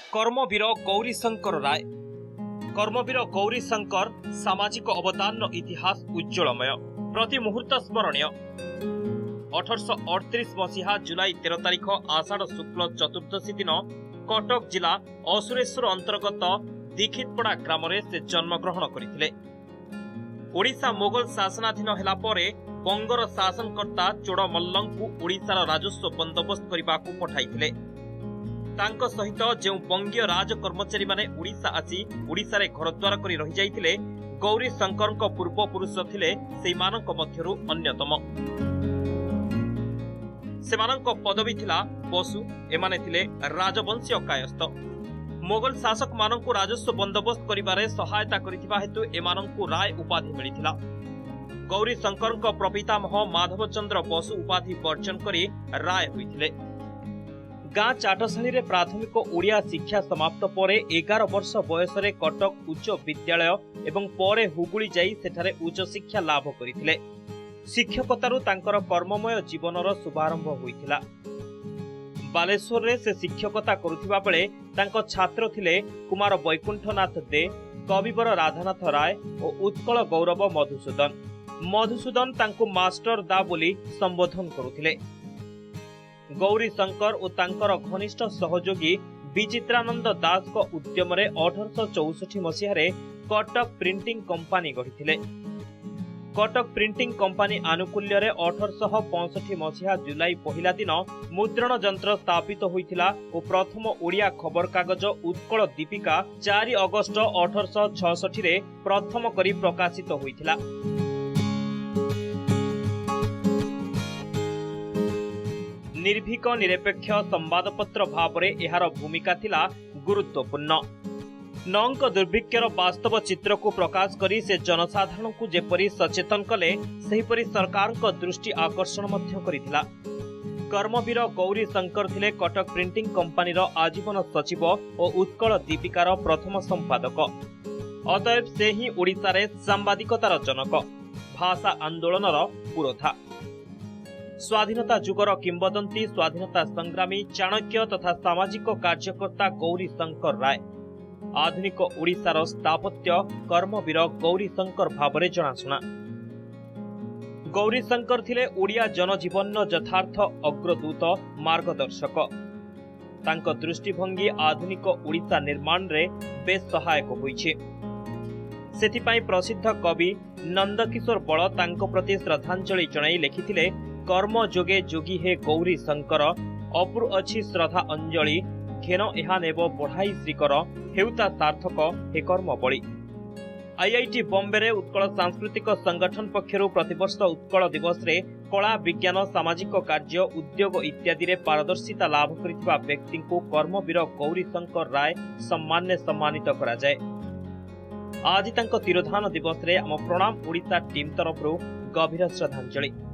कर्मवीर गौरीशंकर राय। कर्मवीर गौरीशंकर सामाजिक अवदान इतिहास उज्ज्वलमय, प्रति मुहूर्त स्मरणीय। 1838 मसीहा जुलाई 13 तारिख आषाढ़ शुक्ल चतुर्दशी दिन कटक जिला असुरेश्वर अंतर्गत दीक्षितपड़ा ग्राम से जन्मग्रहण करथिले। ओडिशा मोगल शासनाधीन हेला परे बंगर शासनकर्ता चोड़मल्लंकु ओडिशार राजस्व बंदोबस्त करने पठाइथिले। तांको सहित जो बंगीय राज कर्मचारी माने ओडिशा आसी ओडिशा रे घरद्वार करी रहि जाइथिले गौरीशंकर पूर्वपुरुष थिले सेमानक मध्यरु अन्यतम। सेमानक पदवी थिला बसु। एमाने थिले राजवंशीय कायस्थ। मोगल शासक मानकु राजस्व बंदोबस्त करिबारे सहायता करिथिबा हेतु एमानकु राय उपाधि मिलिथिला। गौरीशंकर प्रपितामह माधवचंद्र बसु उपाधि वर्जन करी राय होइथिले। गाँ चाटशाली रे प्राथमिक ओडिया शिक्षा समाप्त परे 11 वर्ष बयस रे कटक उच्च विद्यालय एवं परे हुगुली जाई सेठारे उच्च शिक्षा लाभ करिथिले। शिक्षकतारु तांकर कर्ममय जीवनर शुभारंभ होइथिला। बालेश्वर रे से शिक्षकता करुथिबा बेले तांको छात्र थिले कुमार वैकुंठनाथ दे, कविवर राधानाथ राय और उत्कल गौरव मधुसूदन। मधुसूदन तांको मास्टर दा बोली संबोधन करुथिले। गौरीशंकर और तांकर घनिष्ठ सहयोगी विचित्रानंद दास को उद्यम 1864 मसीह कटक प्रिंटिंग कंपनी गढ़ी। कटक प्रिंटिंग कंपनी आनुकूल्य 1865 मसीहा जुलाई पहिला दिन मुद्रण यंत्र स्थापित होइथिला और प्रथम ओडिया खबर कागज उत्कल दीपिका 4 अगस्त 1866 रे प्रथम करी प्रकाशित होइथिला। निर्भीक निरपेक्ष संवादपत्र भाव में एहार भूमिका थिला गुरुत्वपूर्ण। नौंक दुर्भिक्षर वास्तव चित्र को प्रकाश करी से जनसाधारण को जेपरी सचेतन कले सेहीपरी सरकार को दृष्टि आकर्षण मध्य करिथिला। कर्मवीर गौरीशंकर थिले कटक प्रिंटिंग कंपनीर आजीवन सचिव और उत्कल दीपिकार प्रथम संपादक। अतएव से ही ओडिशा रे सांबादिकतार जनक, भाषा आंदोलनर पुरोधा। स्वाधीनता युगर किंबदंती स्वाधीनता संग्रामी चाणक्य तथा सामाजिक कार्यकर्ता गौरीशंकर राय आधुनिक ओडिशार स्थापत्य कर्मवीर गौरीशंकर भावरे जनाशुना। गौरीशंकर थिले ओडिया जनजीवन यथार्थ अग्रदूत मार्गदर्शक। तांको दृष्टिभंगी आधुनिक ओडिशा निर्माण रे बेस सहायक होइछे। सेथिपाई प्रसिद्ध कवि नंदकिशोर बळ तांको प्रति श्रद्धांजलि जणाई लेखिथिले, कर्म जोगे जोगी हे गौरीशंकर अपुर अच्छी श्रद्धा अंजलि घेन एहा नेब बढ़ाई श्रीकर हेउता सार्थक हे कर्म बळी। आईआईटी बॉम्बे रे उत्कल सांस्कृतिक संगठन पक्षरु प्रतिवर्ष उत्कल दिवस रे कला विज्ञान सामाजिक कार्य उद्योग इत्यादि रे पारदर्शिता लाभ करितबा व्यक्ति को कर्मवीर गौरीशंकर राय सम्मान ने सम्मानित करा जाय। आज तांको तिरोधान दिवस रे आम प्रणाम ओडिशा टीम तरफरु गभीर श्रद्धांजलि।